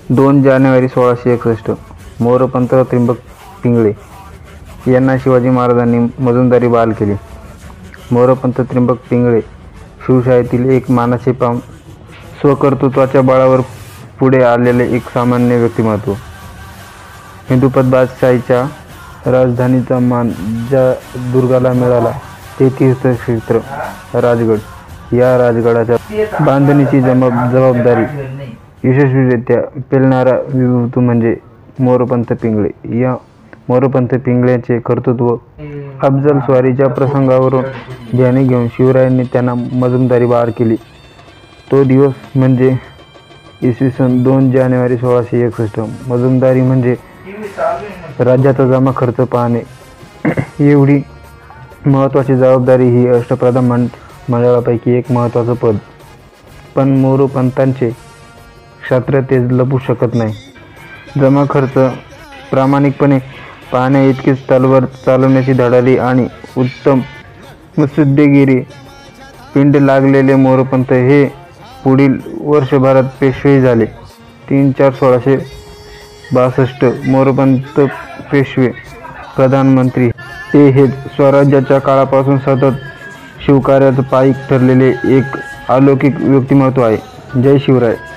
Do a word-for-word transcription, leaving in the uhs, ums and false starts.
दोन जानेवारी सोळाशे एकसष्ट मोरोपंत त्र्यंबक पिंगळे यांना शिवाजी महाराजांनी मजुमदारी बहाल केली. मोरोपंत त्र्यंबक पिंगळे शिवशाहीतील एक मानाचे पाम स्वकर्तृत्वाच्या बळावर पुढे आलेले एक सामान्य व्यक्तिमत्व. हिंदुपत बादशाहीच्या राजधानीचा मान ज्या दुर्गाला मिळाला ते तीर्थक्षेत्र राजगड. या राजगडाच्या बांधणीची जबाब जबाबदारी यशस्वीरित्या पेलणारा विभूती म्हणजे मोरोपंत पिंगळे. या मोरोपंत पिंगळ्याचे कर्तृत्व अफजल स्वारीच्या प्रसंगावरून ध्यानी घेऊन शिवरायांनी त्यांना मजुमदारी बहाल केली. तो दिवस म्हणजे इसवी सन दोन जानेवारी सोळाशे एकसष्ट. मजुमदारी म्हणजे राज्याचा जमा खर्च पाहणे एवढी महत्त्वाची जबाबदारी. ही अष्टप्रधान मंड मंडळापैकी एक महत्त्वाचं पद. पण मोरोपंतांचे क्षात्र ते लपू शकत नाही. जमा खर्च प्रामाणिकपणे पाहण्या इतकीच तलवार चालवण्याची धडाडी आणि उत्तम मुत्सद्देगिरी पिंड लागलेले मोरोपंत हे पुढील वर्षभरात पेशवे झाले. तीन चार सोळाशे बासष्ट मोरोपंत पेशवे प्रधानमंत्री. ते हे स्वराज्याच्या काळापासून सतत शिवकार्यात पायी ठरलेले एक अलौकिक व्यक्तिमत्व आहे. जय शिवराय.